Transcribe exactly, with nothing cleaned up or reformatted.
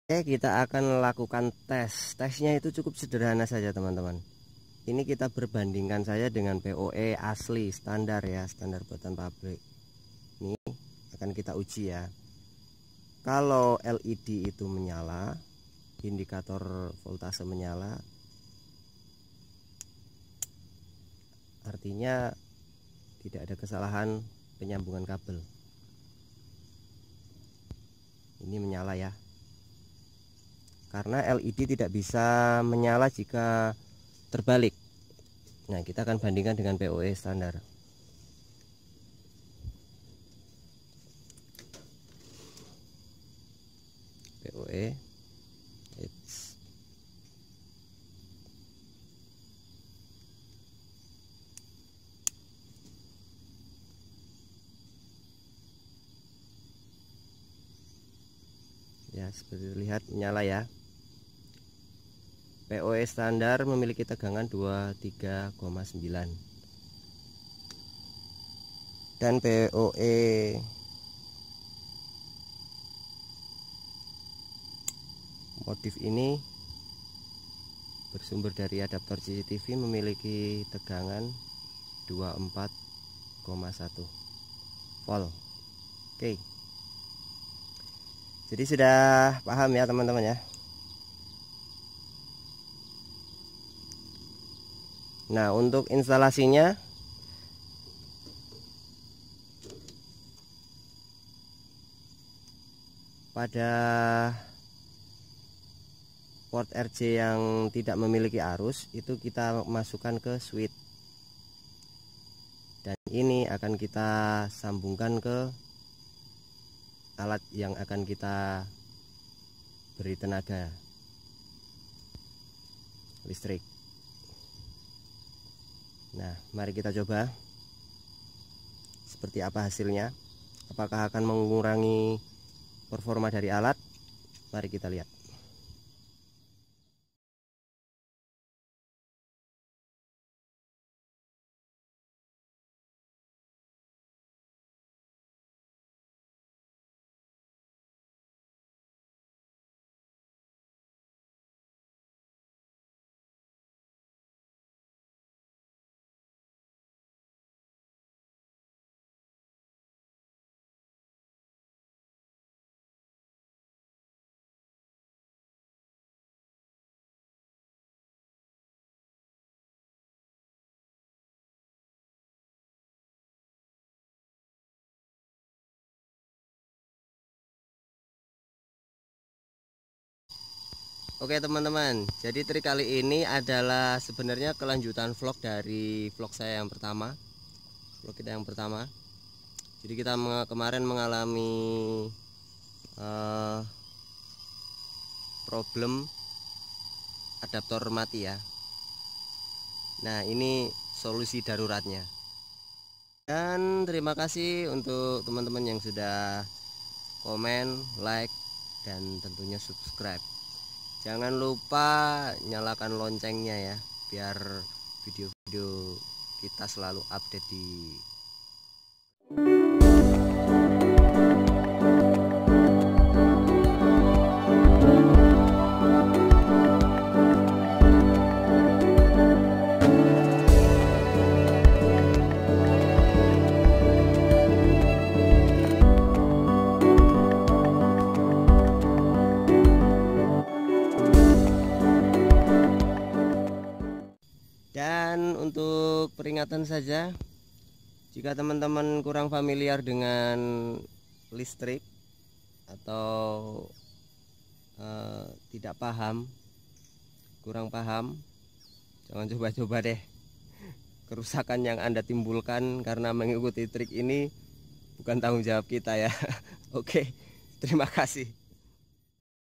Oke, kita akan melakukan tes. Tesnya itu cukup sederhana saja, teman-teman. Ini kita berbandingkan saja dengan P O E asli standar ya, standar buatan pabrik. Ini akan kita uji ya. Kalau L E D itu menyala, indikator voltase menyala, artinya tidak ada kesalahan penyambungan kabel. Ini menyala ya. Karena L E D tidak bisa menyala jika terbalik. Nah, kita akan bandingkan dengan P O E standar. P O E It's. Ya, seperti terlihat menyala ya. P O E standar memiliki tegangan dua puluh tiga koma sembilan dan P O E modif ini bersumber dari adaptor C C T V memiliki tegangan dua puluh empat koma satu volt. Oke, jadi sudah paham ya teman-teman ya. Nah, untuk instalasinya pada port R J yang tidak memiliki arus itu kita masukkan ke switch, dan ini akan kita sambungkan ke alat yang akan kita beri tenaga listrik. Nah, mari kita coba seperti apa hasilnya. Apakah akan mengurangi performa dari alat? Mari kita lihat. Oke teman-teman, jadi trik kali ini adalah sebenarnya kelanjutan vlog dari vlog saya yang pertama, vlog kita yang pertama. Jadi kita kemarin mengalami uh, problem adaptor mati ya. Nah, ini solusi daruratnya. Dan terima kasih untuk teman-teman yang sudah komen, like, dan tentunya subscribe. Jangan lupa nyalakan loncengnya ya, biar video-video kita selalu update di Dan untuk peringatan saja, jika teman-teman kurang familiar dengan listrik atau uh, tidak paham, kurang paham, jangan coba-coba deh. Kerusakan yang Anda timbulkan karena mengikuti trik ini bukan tanggung jawab kita ya. Oke, terima kasih.